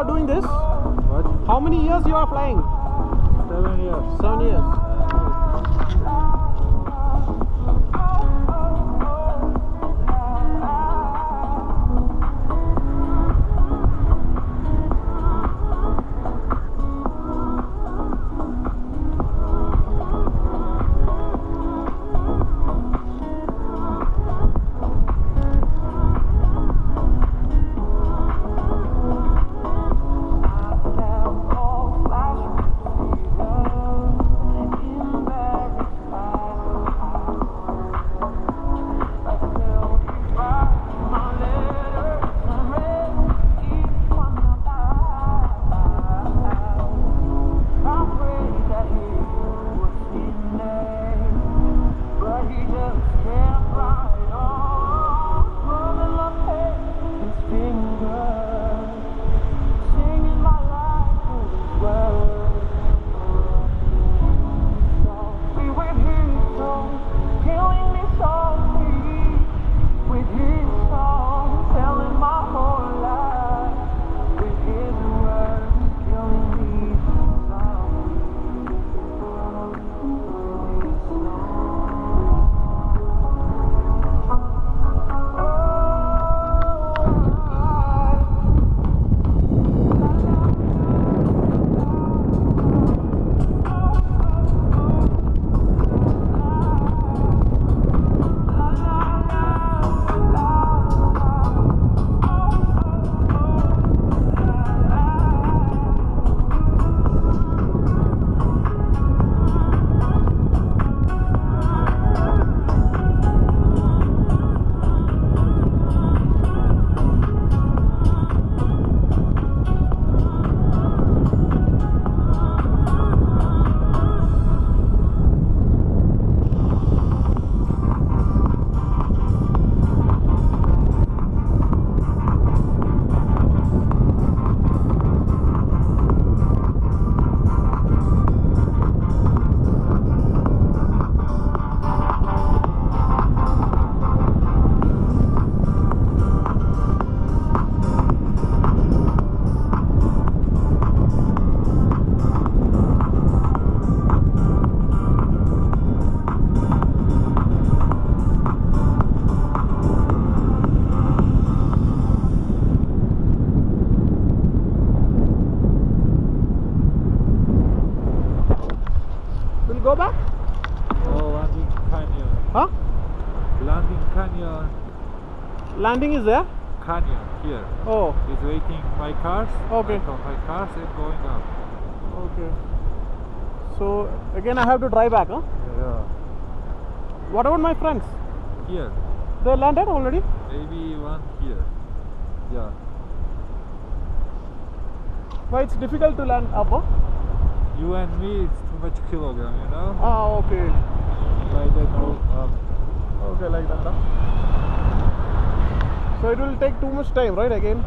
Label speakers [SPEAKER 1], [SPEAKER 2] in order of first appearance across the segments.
[SPEAKER 1] are doing this?
[SPEAKER 2] What?
[SPEAKER 1] How many years you are flying?
[SPEAKER 2] 7 years.
[SPEAKER 1] 7 years. Go back?
[SPEAKER 2] Oh, landing canyon.
[SPEAKER 1] Huh?
[SPEAKER 2] Landing canyon.
[SPEAKER 1] Landing is there?
[SPEAKER 2] Canyon here.
[SPEAKER 1] Oh,
[SPEAKER 2] It's waiting my cars.
[SPEAKER 1] Okay.
[SPEAKER 2] My cars and going up.
[SPEAKER 1] okay. So again I have to drive back, huh?
[SPEAKER 2] Yeah.
[SPEAKER 1] What about my friends?
[SPEAKER 2] Here.
[SPEAKER 1] They landed already?
[SPEAKER 2] Maybe one here. Yeah.
[SPEAKER 1] Why it's difficult to land up, huh?
[SPEAKER 2] You and me, it's too much kilogram, you know?
[SPEAKER 1] Ah, okay.
[SPEAKER 2] I don't know.
[SPEAKER 1] Okay, like that, huh? So it will take too much time, right, again?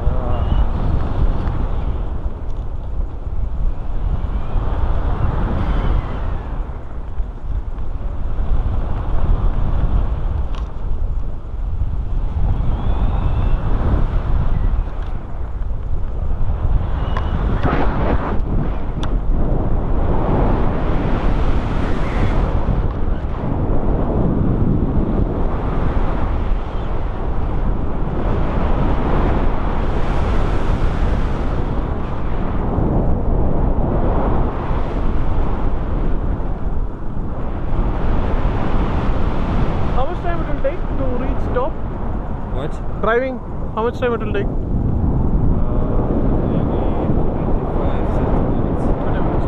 [SPEAKER 1] How much time it will take to reach top?
[SPEAKER 2] What?
[SPEAKER 1] Driving, how much time it will take?
[SPEAKER 2] Maybe 25, 30 minutes.
[SPEAKER 1] 20 minutes.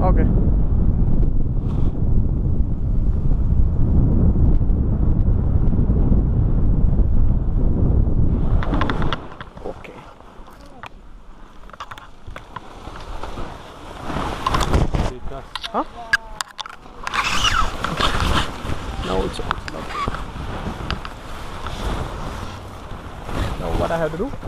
[SPEAKER 1] Okay. Okay. Huh? No, it's not. Now what I have to do?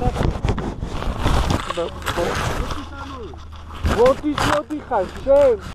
[SPEAKER 3] What is your